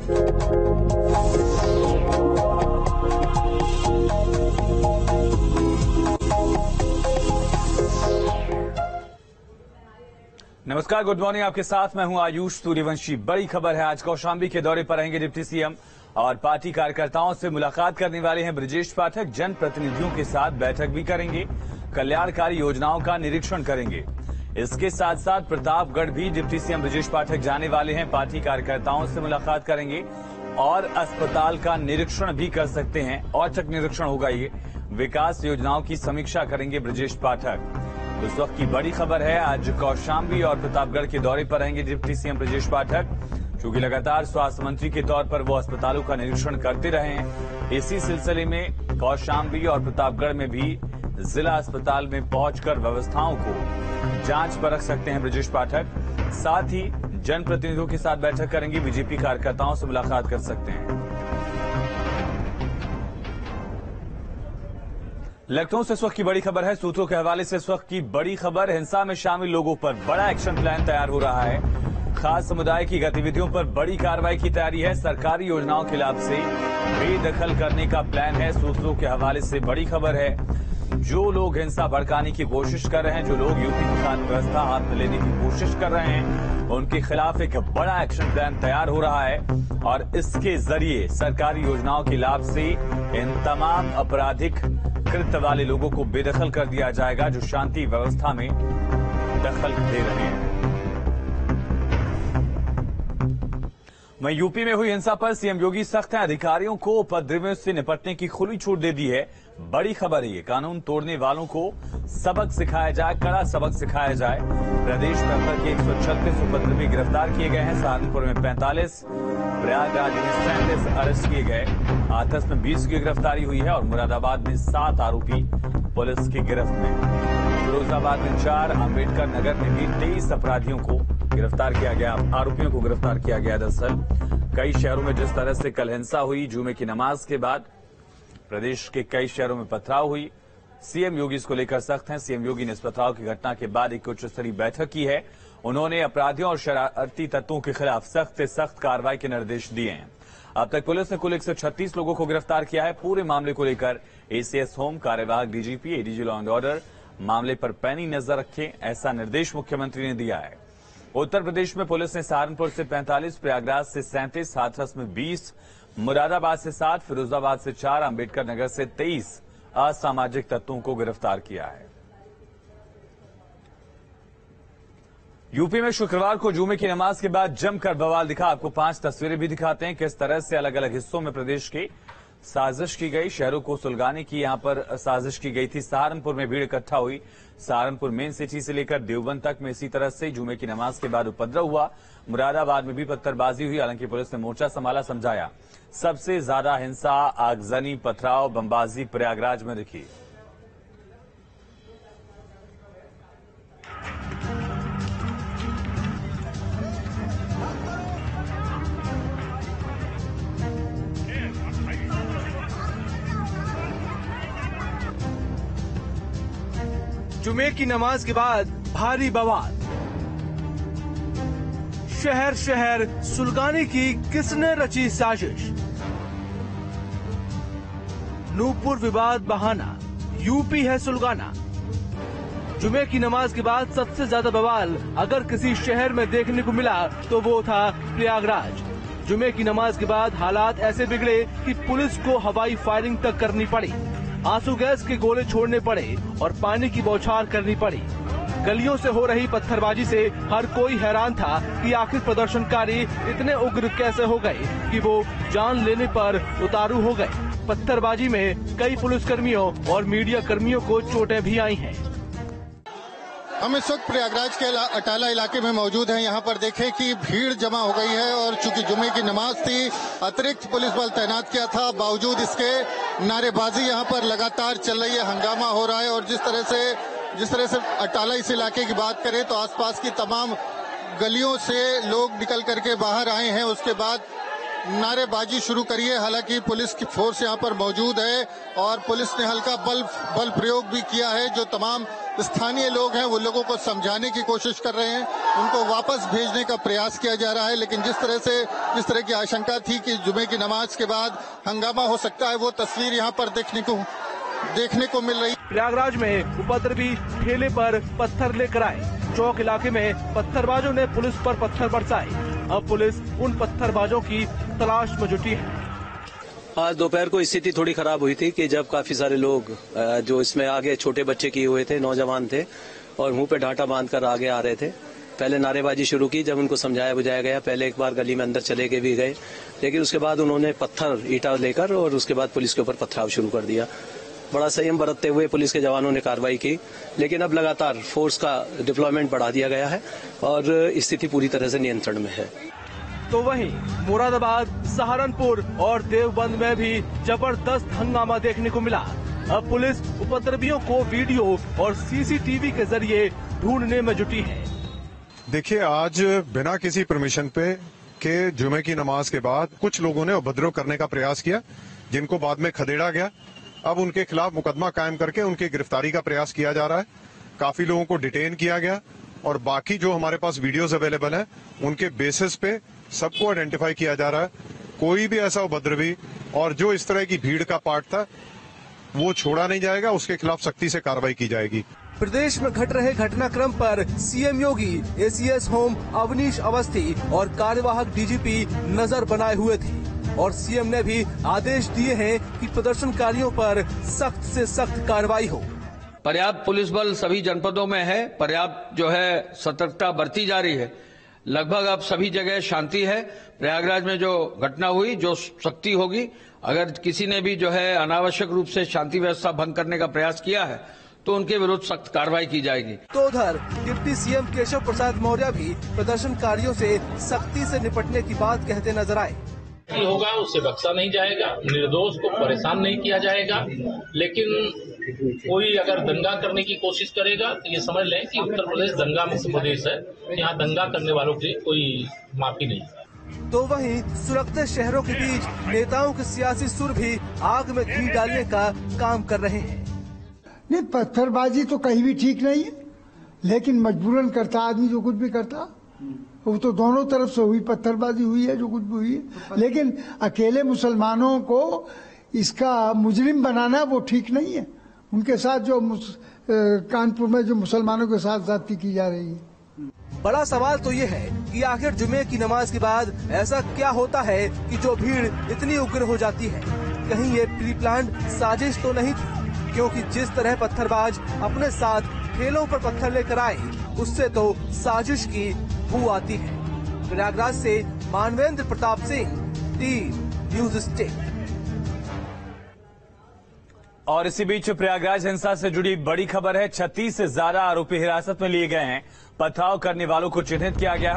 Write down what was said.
नमस्कार, good morning. आपके साथ मैं हूं आयुष सूर्यवंशी। बड़ी खबर है, आज कौशांबी के दौरे पर रहेंगे डिप्टी सीएम और पार्टी कार्यकर्ताओं से मुलाकात करने वाले हैं ब्रजेश पाठक। जनप्रतिनिधियों के साथ बैठक भी करेंगे, कल्याणकारी योजनाओं का निरीक्षण करेंगे। इसके साथ साथ प्रतापगढ़ भी डिप्टी सीएम ब्रजेश पाठक जाने वाले हैं, पार्टी कार्यकर्ताओं से मुलाकात करेंगे और अस्पताल का निरीक्षण भी कर सकते हैं। औचक निरीक्षण होगा ये। विकास योजनाओं की समीक्षा करेंगे ब्रजेश पाठक। इस वक्त की बड़ी खबर है, आज कौशांबी और प्रतापगढ़ के दौरे पर रहेंगे डिप्टी सीएम ब्रजेश पाठक। क्योंकि लगातार स्वास्थ्य मंत्री के तौर पर वो अस्पतालों का निरीक्षण करते रहे हैं, इसी सिलसिले में कौशांबी और प्रतापगढ़ में भी जिला अस्पताल में पहुंचकर व्यवस्थाओं को जांच परख सकते हैं ब्रजेश पाठक। साथ ही जनप्रतिनिधियों के साथ बैठक करेंगे, बीजेपी कार्यकर्ताओं से मुलाकात कर सकते हैं। लखनऊ से इस वक्त की बड़ी खबर है, सूत्रों के हवाले से इस वक्त की बड़ी खबर, हिंसा में शामिल लोगों पर बड़ा एक्शन प्लान तैयार हो रहा है। खास समुदाय की गतिविधियों पर बड़ी कार्रवाई की तैयारी है। सरकारी योजनाओं के लाभ से बेदखल करने का प्लान है। सूत्रों के हवाले से बड़ी खबर है, जो लोग हिंसा भड़काने की कोशिश कर रहे हैं, जो लोग यूपी की कानून व्यवस्था हाथ में लेने की कोशिश कर रहे हैं, उनके खिलाफ एक बड़ा एक्शन प्लान तैयार हो रहा है और इसके जरिए सरकारी योजनाओं के लाभ से इन तमाम आपराधिक कृत्य वाले लोगों को बेदखल कर दिया जाएगा, जो शांति व्यवस्था में दखल दे रहे हैं। वहीं यूपी में हुई हिंसा पर सीएम योगी सख्त हैं। अधिकारियों को उपद्रवियों से निपटने की खुली छूट दे दी है। बड़ी खबर है ये, कानून तोड़ने वालों को सबक सिखाया जाए, कड़ा सबक सिखाया जाए। प्रदेश में अब तक 136 उपद्रवी गिरफ्तार किए गए हैं। सहारनपुर में 45, प्रयागराज में 37 अरेस्ट किए गए। हाथरस में 20 की गिरफ्तारी हुई है और मुरादाबाद में 7 आरोपी पुलिस की गिरफ्त में। फिरोजाबाद में 4, अम्बेडकर नगर में भी 23 अपराधियों को गिरफ्तार किया गया, आरोपियों को गिरफ्तार किया गया। दरअसल कई शहरों में जिस तरह से कल हिंसा हुई, जुमे की नमाज के बाद प्रदेश के कई शहरों में पथराव हुई। सीएम योगी इसको लेकर सख्त हैं। सीएम योगी ने इस पथराव की घटना के बाद एक उच्च स्तरीय बैठक की है। उन्होंने अपराधियों और शरारती तत्वों के खिलाफ सख्त से सख्त कार्रवाई के निर्देश दिए हैं। अब तक पुलिस ने कुल 136 लोगों को गिरफ्तार किया है। पूरे मामले को लेकर एसीएस होम, कार्यवाहक DGP, ADG law and order मामले पर पैनी नजर रखें, ऐसा निर्देश मुख्यमंत्री ने दिया है। उत्तर प्रदेश में पुलिस ने सहारनपुर से 45, प्रयागराज से 37, हाथरस में 20, मुरादाबाद से 7, फिरोजाबाद से 4, अम्बेडकर नगर से 23 असामाजिक तत्वों को गिरफ्तार किया है। यूपी में शुक्रवार को जुमे की नमाज के बाद जमकर बवाल दिखा। आपको 5 तस्वीरें भी दिखाते हैं, किस तरह से अलग अलग हिस्सों में प्रदेश के साजिश की गई, शहरों को सुलगाने की यहां पर साजिश की गई थी। सहारनपुर में भीड़ इकट्ठा हुई। सहारनपुर मेन सिटी से लेकर देवबंद तक में इसी तरह से जुमे की नमाज के बाद उपद्रव हुआ। मुरादाबाद में भी पत्थरबाजी हुई, हालांकि पुलिस ने मोर्चा संभाला, समझाया। सबसे ज्यादा हिंसा, आगजनी, पथराव, बमबाजी प्रयागराज में दिखी। जुमे की नमाज के बाद भारी बवाल। शहर शहर सुलगाने की किसने रची साजिश। नूपुर विवाद बहाना, यूपी है सुलगाना। जुमे की नमाज के बाद सबसे ज्यादा बवाल अगर किसी शहर में देखने को मिला तो वो था प्रयागराज। जुमे की नमाज के बाद हालात ऐसे बिगड़े कि पुलिस को हवाई फायरिंग तक करनी पड़ी, आंसू गैस के गोले छोड़ने पड़े और पानी की बौछार करनी पड़ी। गलियों से हो रही पत्थरबाजी से हर कोई हैरान था कि आखिर प्रदर्शनकारी इतने उग्र कैसे हो गए कि वो जान लेने पर उतारू हो गए। पत्थरबाजी में कई पुलिसकर्मियों और मीडिया कर्मियों को चोटें भी आई हैं। हम इस वक्त प्रयागराज के अटाला इलाके में मौजूद हैं। यहाँ पर देखें कि भीड़ जमा हो गई है और चूंकि जुमे की नमाज थी, अतिरिक्त पुलिस बल तैनात किया था। बावजूद इसके नारेबाजी यहाँ पर लगातार चल रही है, हंगामा हो रहा है। और जिस तरह से अटाला इस इलाके की बात करें तो आसपास की तमाम गलियों से लोग निकल करके बाहर आए हैं। उसके बाद नारेबाजी शुरू करी है। हालांकि पुलिस की फोर्स यहाँ पर मौजूद है और पुलिस ने हल्का बल प्रयोग भी किया है, जो तमाम स्थानीय लोग हैं वो लोगों को समझाने की कोशिश कर रहे हैं, उनको वापस भेजने का प्रयास किया जा रहा है। लेकिन जिस तरह की आशंका थी कि जुमे की नमाज के बाद हंगामा हो सकता है, वो तस्वीर यहाँ पर देखने को मिल रही। प्रयागराज में उपद्रवी ठेले पर पत्थर लेकर आए। चौक इलाके में पत्थरबाजों ने पुलिस पर पत्थर बरसाए। अब पुलिस उन पत्थरबाजों की तलाश में जुटी है। आज दोपहर को स्थिति थोड़ी खराब हुई थी कि जब काफी सारे लोग जो इसमें आगे छोटे बच्चे किए हुए थे, नौजवान थे और मुंह पे ढाटा बांधकर आगे आ रहे थे। पहले नारेबाजी शुरू की, जब उनको समझाया बुझाया गया, पहले एक बार गली में अंदर चले के भी गए, लेकिन उसके बाद उन्होंने पत्थर ईंटा लेकर और उसके बाद पुलिस के ऊपर पथराव शुरू कर दिया। बड़ा संयम बरतते हुए पुलिस के जवानों ने कार्रवाई की, लेकिन अब लगातार फोर्स का डिप्लॉयमेंट बढ़ा दिया गया है और स्थिति पूरी तरह से नियंत्रण में है। तो वहीं मुरादाबाद, सहारनपुर और देवबंद में भी जबरदस्त हंगामा देखने को मिला। अब पुलिस उपद्रवियों को वीडियो और सीसीटीवी के जरिए ढूंढने में जुटी है। देखिए, आज बिना किसी परमिशन पे के जुमे की नमाज के बाद कुछ लोगों ने उपद्रव करने का प्रयास किया, जिनको बाद में खदेड़ा गया। अब उनके खिलाफ मुकदमा कायम करके उनकी गिरफ्तारी का प्रयास किया जा रहा है। काफी लोगों को डिटेन किया गया और बाकी जो हमारे पास वीडियोस अवेलेबल हैं, उनके बेसिस पे सबको आइडेंटिफाई किया जा रहा है। कोई भी ऐसा उपद्रवी और जो इस तरह की भीड़ का पार्ट था, वो छोड़ा नहीं जाएगा, उसके खिलाफ सख्ती से कार्रवाई की जाएगी। प्रदेश में घट रहे घटनाक्रम पर CM Yogi, ACS home Awanish Awasthi और कार्यवाहक डीजीपी नजर बनाए हुए थे और सीएम ने भी आदेश दिए हैं कि प्रदर्शनकारियों पर सख्त से सख्त कार्रवाई हो। पर्याप्त पुलिस बल सभी जनपदों में है, पर्याप्त जो है सतर्कता बरती जा रही है। लगभग अब सभी जगह शांति है। प्रयागराज में जो घटना हुई, जो सख्ती होगी, अगर किसी ने भी जो है अनावश्यक रूप से शांति व्यवस्था भंग करने का प्रयास किया है तो उनके विरुद्ध सख्त कार्रवाई की जाएगी। तो उधर डिप्टी सीएम केशव प्रसाद मौर्य भी प्रदर्शनकारियों से सख्ती से निपटने की बात कहते नजर आए। होगा उससे बख्शा नहीं जाएगा, निर्दोष को परेशान नहीं किया जाएगा, लेकिन कोई अगर दंगा करने की कोशिश करेगा तो ये समझ लें कि उत्तर प्रदेश दंगा मुक्त प्रदेश है, यहाँ दंगा करने वालों की कोई माफी नहीं। तो वहीं सुलगते शहरों के बीच नेताओं के सियासी सुर भी आग में घी डालने का काम कर रहे हैं। नहीं, पत्थरबाजी तो कहीं भी ठीक नहीं है, लेकिन मजबूरन करता आदमी जो कुछ भी करता, वो तो दोनों तरफ से हुई, पत्थरबाजी हुई है, जो कुछ भी हुई है। लेकिन अकेले मुसलमानों को इसका मुजरिम बनाना वो ठीक नहीं है। उनके साथ जो कानपुर में जो मुसलमानों के साथ ज्यादती की जा रही है। बड़ा सवाल तो ये है कि आखिर जुमे की नमाज के बाद ऐसा क्या होता है कि जो भीड़ इतनी उग्र हो जाती है। कहीं ये प्री प्लान्ड साजिश तो नहीं थी? क्योंकि जिस तरह पत्थरबाज अपने साथ ठेलों पर पत्थर लेकर आए, उससे तो साजिश की बू आती है। प्रयागराज से Manvendra Pratap Singh, TV news state. और इसी बीच प्रयागराज हिंसा से जुड़ी बड़ी खबर है। 36 से ज्यादा आरोपी हिरासत में लिए गए हैं। पथराव करने वालों को चिन्हित किया गया है।